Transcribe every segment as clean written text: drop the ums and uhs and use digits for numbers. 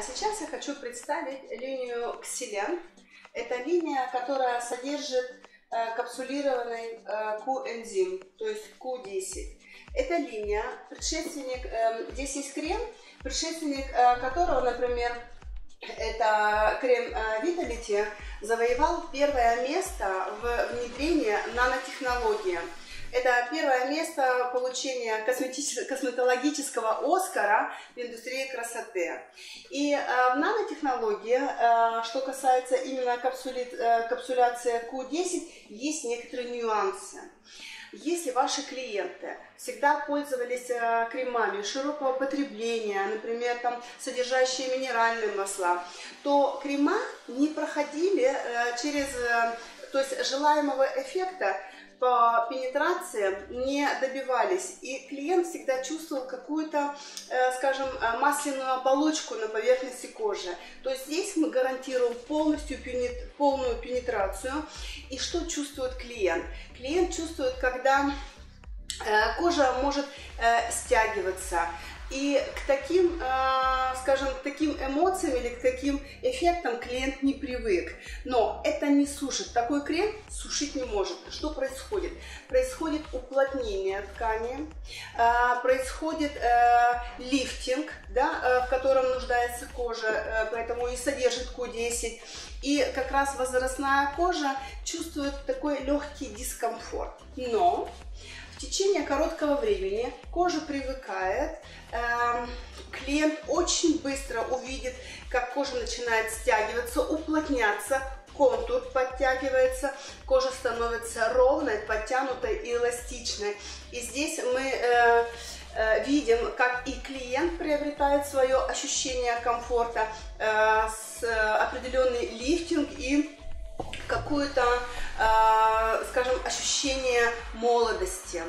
А сейчас я хочу представить линию Xylem. Это линия, которая содержит капсулированный коэнзим, то есть Q10. Эта линия, предшественник, здесь есть крем, предшественник которого, например, это крем Vitality, завоевал первое место в внедрении нанотехнологии. Это первое место получения косметологического Оскара в индустрии красоты. И в нанотехнологии, что касается именно капсуляции Q10, есть некоторые нюансы. Если ваши клиенты всегда пользовались кремами широкого потребления, например, содержащие минеральные масла, то крема не проходили через, то есть желаемого эффекта по пенетрации не добивались, и клиент всегда чувствовал какую-то, скажем, масляную оболочку на поверхности кожи. То есть здесь мы гарантируем полную пенетрацию. И что чувствует клиент? Клиент чувствует, когда кожа может стягиваться. И к таким, скажем, к таким эмоциям или к таким эффектам клиент не привык. Но это не сушит. Такой крем сушить не может. Что происходит? Происходит уплотнение ткани, происходит лифтинг, да, в котором нуждается кожа, поэтому и содержит Q10. И как раз возрастная кожа чувствует такой легкий дискомфорт. Но в течение короткого времени кожа привыкает, клиент очень быстро увидит, как кожа начинает стягиваться, уплотняться, контур подтягивается, кожа становится ровной, подтянутой и эластичной. И здесь мы видим, как и клиент приобретает свое ощущение комфорта, определенный лифтинг и какое-то, скажем, ощущение молодости.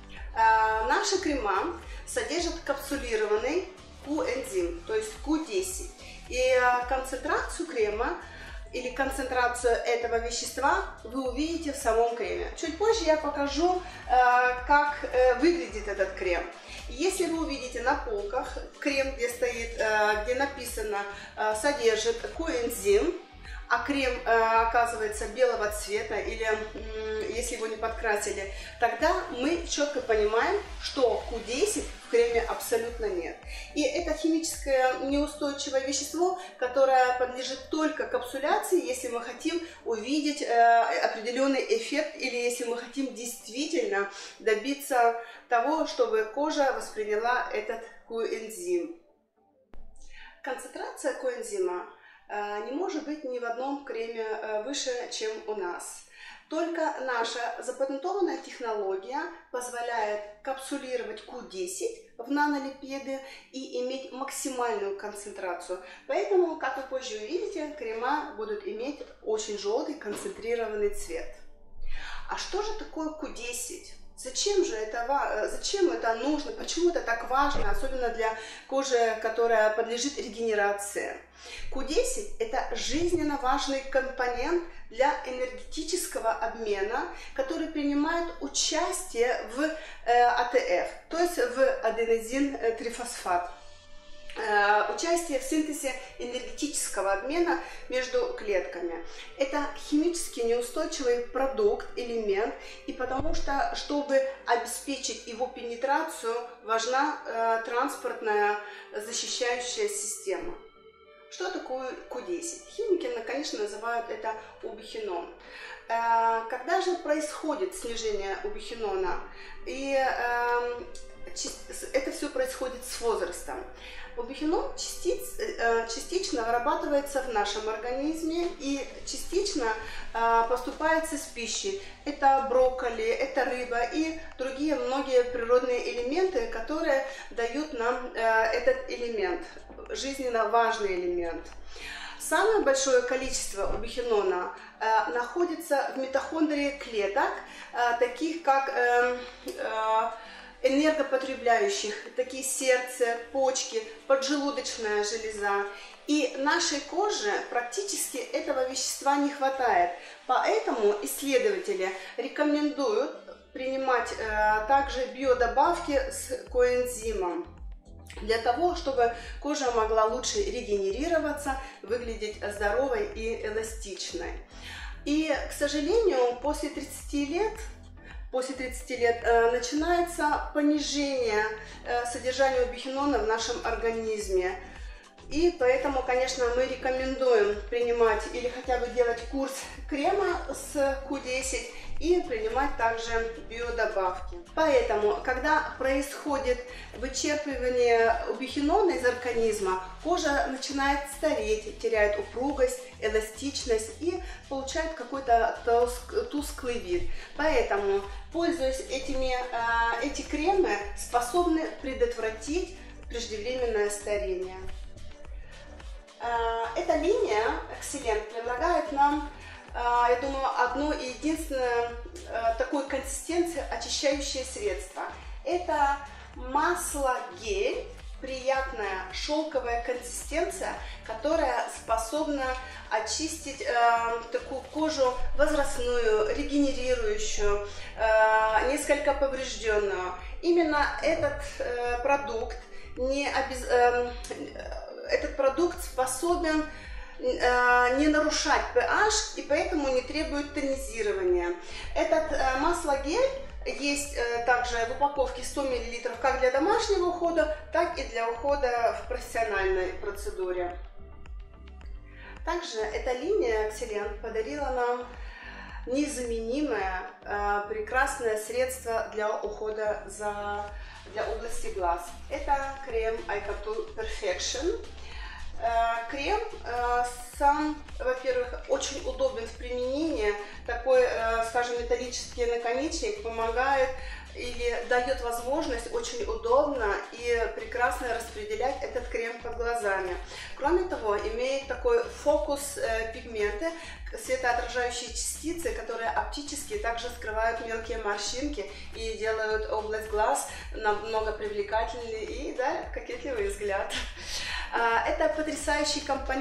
Наши крема содержат капсулированный коэнзим, то есть Q10. И концентрацию крема или концентрацию этого вещества вы увидите в самом креме. Чуть позже я покажу, как выглядит этот крем. Если вы увидите на полках крем, где стоит, где написано содержит коэнзим, а крем оказывается белого цвета, или если его не подкрасили, тогда мы четко понимаем, что Q10 в креме абсолютно нет. И это химическое неустойчивое вещество, которое подлежит только капсуляции, если мы хотим увидеть определенный эффект, или если мы хотим действительно добиться того, чтобы кожа восприняла этот коэнзим. Концентрация коэнзима не может быть ни в одном креме выше, чем у нас. Только наша запатентованная технология позволяет капсулировать Q10 в нанолипиды и иметь максимальную концентрацию. Поэтому, как вы позже увидите, крема будут иметь очень желтый концентрированный цвет. А что же такое Q10? Зачем это нужно? Почему это так важно, особенно для кожи, которая подлежит регенерации? Q10 – это жизненно важный компонент для энергетического обмена, который принимает участие в АТФ, то есть в аденозин-трифосфат. Участие в синтезе энергетического обмена между клетками. Это химически неустойчивый продукт, элемент, и потому что, чтобы обеспечить его пенетрацию, важна транспортная защищающая система. Что такое Q10? Химики, конечно, называют это убихинон. Когда же происходит снижение убихинона? И это все происходит с возрастом. Убихинон частично вырабатывается в нашем организме и частично поступается с пищей. Это брокколи, это рыба и другие многие природные элементы, которые дают нам этот элемент, жизненно важный элемент. Самое большое количество убихинона находится в митохондрии клеток, таких как энергопотребляющих, такие сердце, почки, поджелудочная железа. И нашей коже практически этого вещества не хватает. Поэтому исследователи рекомендуют принимать также биодобавки с коэнзимом. для того, чтобы кожа могла лучше регенерироваться, выглядеть здоровой и эластичной. И, к сожалению, после 30 лет начинается понижение содержания убихинона в нашем организме. И поэтому, конечно, мы рекомендуем принимать или хотя бы делать курс крема с Q10 и принимать также биодобавки. Поэтому, когда происходит вычерпывание убихинона из организма, кожа начинает стареть, теряет упругость, эластичность и получает какой-то тусклый вид. Поэтому, пользуясь эти кремы, способны предотвратить преждевременное старение. Эта линия Excellent предлагает нам, я думаю, одно и единственное такой консистенции очищающее средство. Это масло-гель, приятная шелковая консистенция, которая способна очистить такую кожу возрастную, регенерирующую, несколько поврежденную. Именно этот продукт этот продукт способен не нарушать pH и поэтому не требует тонизирования. Этот масло-гель есть также в упаковке 100 мл как для домашнего ухода, так и для ухода в профессиональной процедуре. Также эта линия Excellent подарила нам незаменимое, прекрасное средство для ухода для области глаз. Это крем iCaptur Perfection. Крем сам, во-первых, очень удобен в применении. Такой, скажем, металлический наконечник помогает или дает возможность очень удобно и прекрасно распределять этот крем под глазами. Кроме того, имеет такой фокус пигменты, светоотражающие частицы, которые оптически также скрывают мелкие морщинки и делают область глаз намного привлекательнее и дарят кокетливый взгляд. Это потрясающий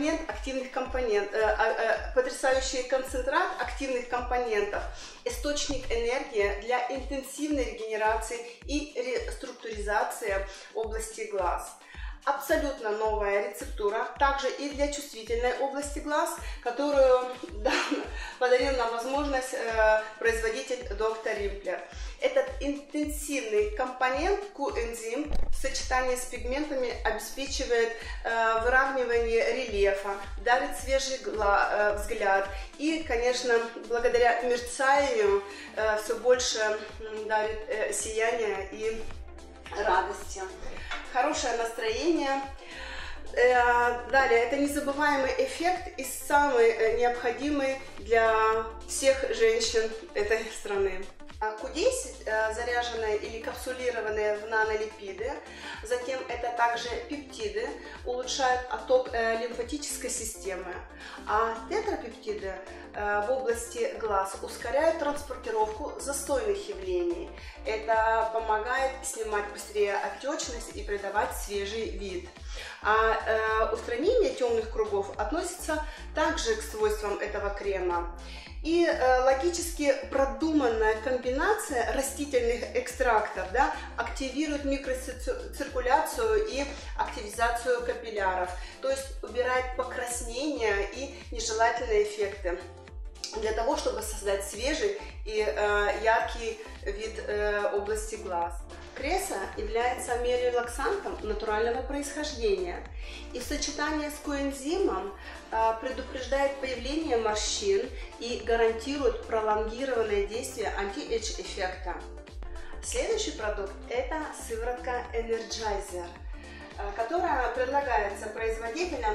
потрясающий концентрат активных компонентов, источник энергии для интенсивной регенерации и реструктуризации области глаз. Абсолютно новая рецептура, также и для чувствительной области глаз, которую подарил нам возможность производитель доктор Римплер. Этот интенсивный компонент Q-энзим в сочетании с пигментами обеспечивает выравнивание рельефа, дарит свежий взгляд и, конечно, благодаря мерцанию все больше дарит сияние и радости. Хорошее настроение. Далее, это незабываемый эффект и самый необходимый для всех женщин этой страны. Q10 заряженные или капсулированные в нанолипиды, затем это также пептиды, улучшают отток лимфатической системы, а тетрапептиды в области глаз ускоряют транспортировку застойных явлений. Это помогает снимать быстрее отечность и придавать свежий вид. А устранение темных кругов относится также к свойствам этого крема. И логически продуманная комбинация растительных экстрактов активирует микроциркуляцию и активизацию капилляров, то есть убирает покраснения и нежелательные эффекты, для того, чтобы создать свежий и яркий вид области глаз. Креса является миорелаксантом натурального происхождения и в сочетании с коэнзимом предупреждает появление морщин и гарантирует пролонгированное действие анти-эйдж эффекта. Следующий продукт – это сыворотка Energizer, которая предлагается производителям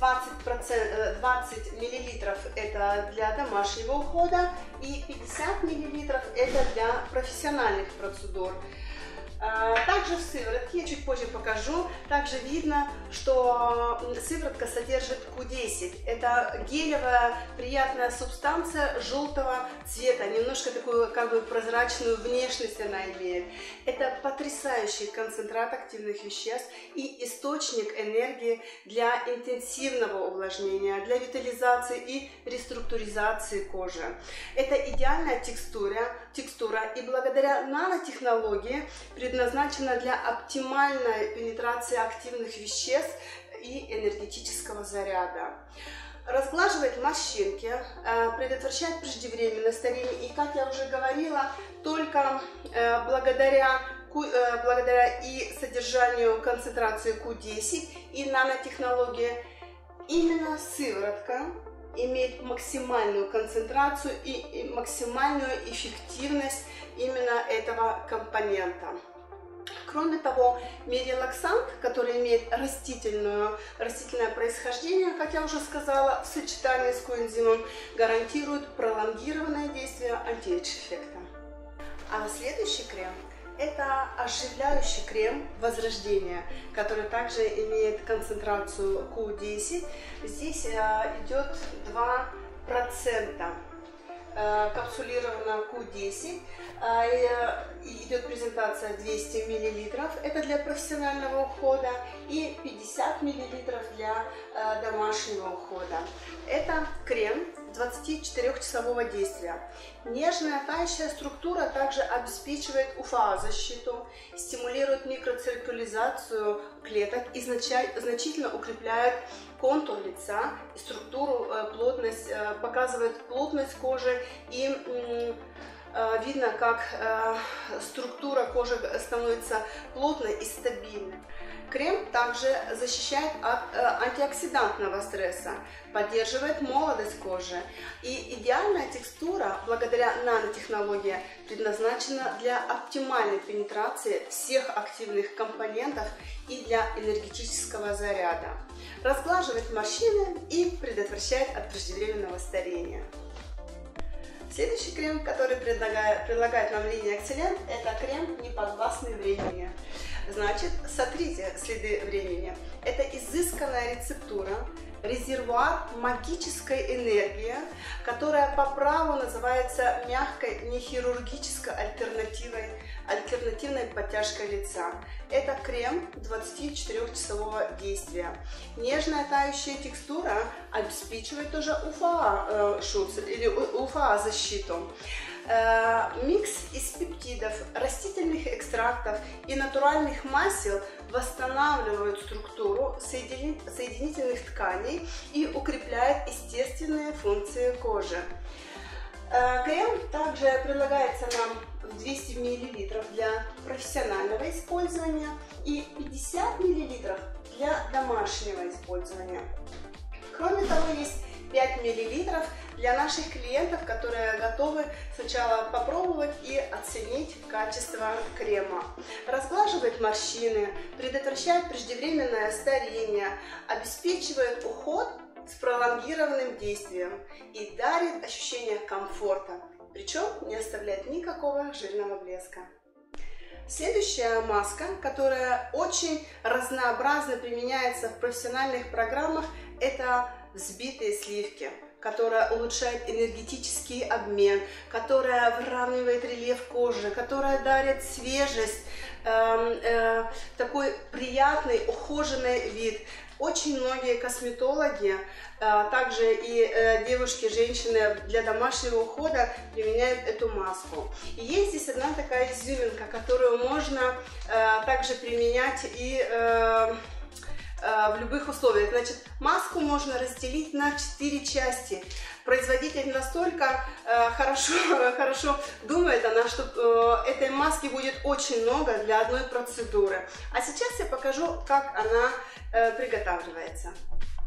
20 мл это для домашнего ухода и 50 мл это для профессиональных процедур. Также в сыворотке, я чуть позже покажу, также видно, что сыворотка содержит Q10. Это гелевая приятная субстанция желтого цвета, немножко такую как бы прозрачную внешность она имеет. Это потрясающий концентрат активных веществ и источник энергии для интенсивного увлажнения, для витализации и реструктуризации кожи. Это идеальная текстура и благодаря нанотехнологии при предназначена для оптимальной пенетрации активных веществ и энергетического заряда. Разглаживает морщинки, предотвращает преждевременное старение. И, как я уже говорила, только благодаря и содержанию концентрации Q10 и нанотехнологии именно сыворотка имеет максимальную концентрацию и максимальную эффективность именно этого компонента. Кроме того, медиалаксант, который имеет растительное происхождение, как я уже сказала, в сочетании с коэнзимом гарантирует пролонгированное действие антиэйдж-эффекта. А следующий крем – это оживляющий крем Возрождение, который также имеет концентрацию Q10. Здесь идет 2% капсулировано Q10, идет презентация 200 мл, это для профессионального ухода, и 50 мл для домашнего ухода. Это крем 24-часового действия. Нежная тающая структура также обеспечивает УФА-защиту, стимулирует микроциркуляризацию клеток и значительно укрепляет контур лица и структуру, плотность, показывает плотность кожи, и видно, как структура кожи становится плотной и стабильной. Крем также защищает от антиоксидантного стресса, поддерживает молодость кожи. И идеальная текстура, благодаря нанотехнологии, предназначена для оптимальной пенетрации всех активных компонентов и для энергетического заряда. Разглаживает морщины и предотвращает от преждевременного старения. Следующий крем, который предлагает нам линия Excellent, это крем неподвластный времени. Значит, сотрите следы времени. Это изысканная рецептура, резервуар магической энергии, которая по праву называется мягкой нехирургической альтернативной подтяжкой лица. Это крем 24-часового действия. Нежная тающая текстура обеспечивает тоже УФА-шутс или УФА-защиту. Микс из пептидов, растительных экстрактов и натуральных масел восстанавливают структуру соединительных тканей и укрепляет естественные функции кожи. Крем также предлагается нам в 200 мл для профессионального использования и 50 мл для домашнего использования. Кроме того, есть 5 мл для наших клиентов, которые готовы сначала попробовать и оценить качество крема. Разглаживает морщины, предотвращает преждевременное старение, обеспечивает уход с пролонгированным действием и дарит ощущение комфорта, причем не оставляет никакого жирного блеска. Следующая маска, которая очень разнообразно применяется в профессиональных программах, это взбитые сливки, которая улучшает энергетический обмен, которая выравнивает рельеф кожи, которая дарит свежесть, такой приятный, ухоженный вид. Очень многие косметологи, также и девушки, женщины для домашнего ухода применяют эту маску. И есть здесь одна такая изюминка, которую можно также применять и в любых условиях. Значит, маску можно разделить на 4 части. Производитель настолько хорошо думает, что этой маски будет очень много для одной процедуры. А сейчас я покажу, как она приготавливается.